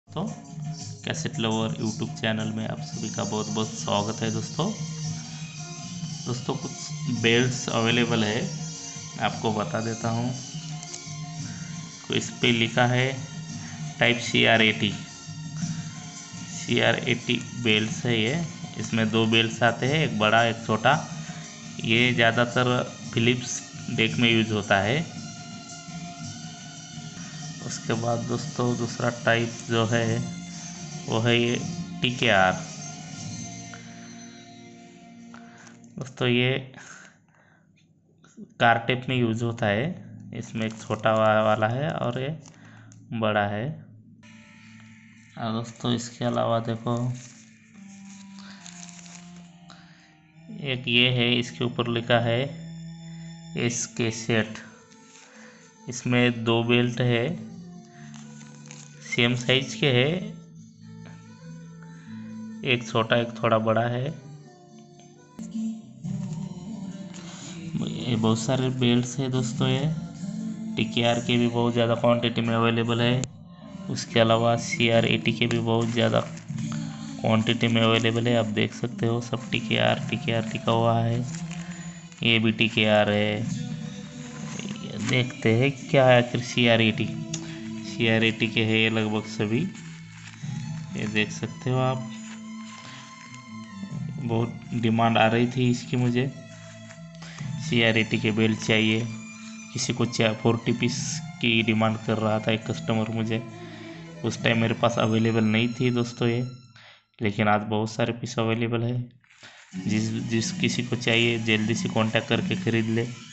तो cassette lover YouTube channel में आप सभी का बहुत बहुत स्वागत है दोस्तों कुछ बेल्ट्स अवेलेबल है, मैं आपको बता देता हूँ। तो इस पे लिखा है टाइप CR80 बेल्ट्स है ये। इसमें दो बेल्ट्स आते हैं, एक बड़ा एक छोटा। ये ज़्यादातर फिलिप्स डेक में यूज होता है। उसके बाद दोस्तों दूसरा टाइप जो है वो है ये TKR। दोस्तों ये कार टेप में यूज होता है। इसमें एक छोटा वाला है और ये बड़ा है। और दोस्तों इसके अलावा देखो एक ये है, इसके ऊपर लिखा है SK सेट। इसमें दो बेल्ट है, सेम साइज के है, एक छोटा एक थोड़ा बड़ा है। ये बहुत सारे बेल्ट्स है दोस्तों। ये TKR के भी बहुत ज़्यादा क्वांटिटी में अवेलेबल है। उसके अलावा CR80 के भी बहुत ज़्यादा क्वांटिटी में अवेलेबल है। आप देख सकते हो सब TKR लिखा हुआ है। ये भी TKR है। देखते हैं क्या है आखिर CR80 के है ये लगभग सभी। ये देख सकते हो आप, बहुत डिमांड आ रही थी इसकी। मुझे CR80 के बेल्ट चाहिए, किसी को 40 पीस की डिमांड कर रहा था एक कस्टमर मुझे। उस टाइम मेरे पास अवेलेबल नहीं थी दोस्तों ये, लेकिन आज बहुत सारे पीस अवेलेबल है। जिस किसी को चाहिए जल्दी से कांटेक्ट करके ख़रीद ले।